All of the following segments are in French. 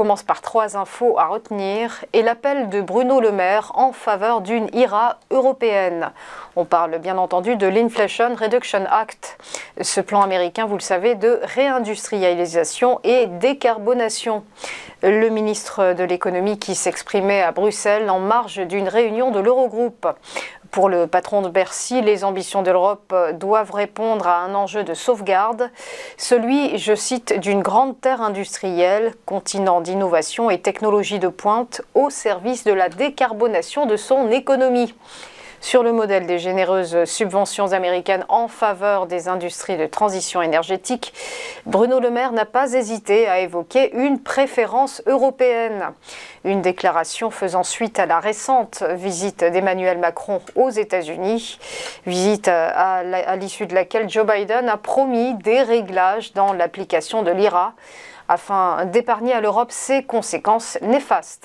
commence par 3 infos à retenir et l'appel de Bruno Le Maire en faveur d'une IRA européenne. On parle bien entendu de l'Inflation Reduction Act, ce plan américain, vous le savez, de réindustrialisation et décarbonation. Le ministre de l'économie qui s'exprimait à Bruxelles en marge d'une réunion de l'Eurogroupe. Pour le patron de Bercy, les ambitions de l'Europe doivent répondre à un enjeu de sauvegarde, celui, je cite, d'une grande terre industrielle, continent d'innovation et technologie de pointe au service de la décarbonation de son économie. Sur le modèle des généreuses subventions américaines en faveur des industries de transition énergétique, Bruno Le Maire n'a pas hésité à évoquer une préférence européenne. Une déclaration faisant suite à la récente visite d'Emmanuel Macron aux États-Unis, visite à l'issue de laquelle Joe Biden a promis des réglages dans l'application de l'IRA afin d'épargner à l'Europe ses conséquences néfastes.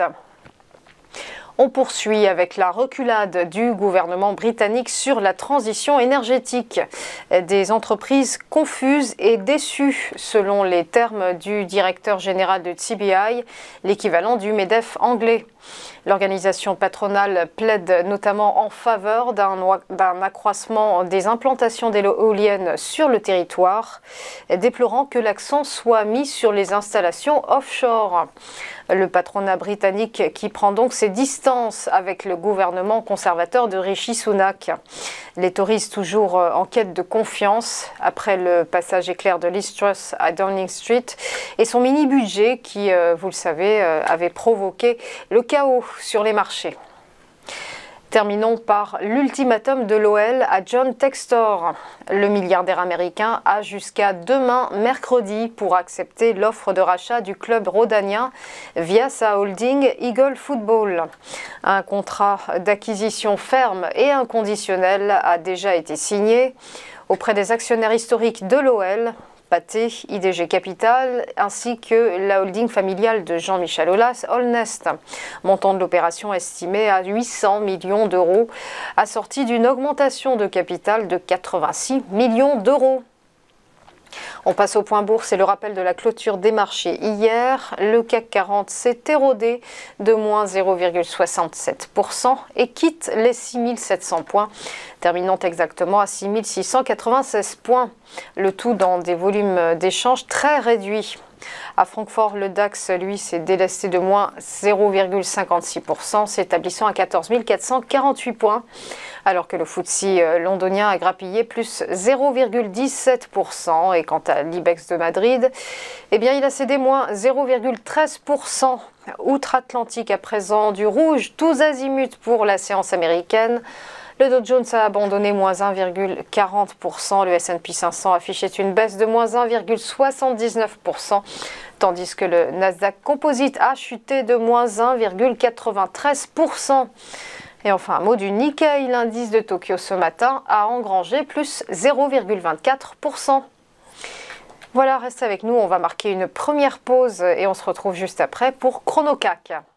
On poursuit avec la reculade du gouvernement britannique sur la transition énergétique. Des entreprises confuses et déçues, selon les termes du directeur général de TBI, l'équivalent du MEDEF anglais. L'organisation patronale plaide notamment en faveur d'un accroissement des implantations d'éoliennes sur le territoire, déplorant que l'accent soit mis sur les installations offshore. Le patronat britannique qui prend donc ses distances avec le gouvernement conservateur de Rishi Sunak. Les Tories toujours en quête de confiance après le passage éclair de Liz Truss à Downing Street et son mini-budget qui, vous le savez, avait provoqué le chaos sur les marchés. Terminons par l'ultimatum de l'OL à John Textor. Le milliardaire américain a jusqu'à demain mercredi pour accepter l'offre de rachat du club rhodanien via sa holding Eagle Football. Un contrat d'acquisition ferme et inconditionnel a déjà été signé auprès des actionnaires historiques de l'OL, Pathé, IDG Capital, ainsi que la holding familiale de Jean-Michel Aulas, Allnest. Montant de l'opération estimé à 800 millions d'euros, assorti d'une augmentation de capital de 86 millions d'euros. On passe au point bourse et le rappel de la clôture des marchés. Hier, le CAC 40 s'est érodé de moins 0,67% et quitte les 6700 points, terminant exactement à 6696 points. Le tout dans des volumes d'échange très réduits. À Francfort, le DAX, lui, s'est délesté de moins 0,56%, s'établissant à 14 448 points, alors que le FTSE londonien a grappillé plus 0,17%. Et quant à l'IBEX de Madrid, eh bien, il a cédé moins 0,13%. Outre-Atlantique à présent, du rouge tous azimuts pour la séance américaine. Le Dow Jones a abandonné moins 1,40%, le S&P 500 affichait une baisse de moins 1,79%, tandis que le Nasdaq Composite a chuté de moins 1,93%. Et enfin, un mot du Nikkei, l'indice de Tokyo ce matin a engrangé plus 0,24%. Voilà, restez avec nous, on va marquer une première pause et on se retrouve juste après pour Chrono CAC.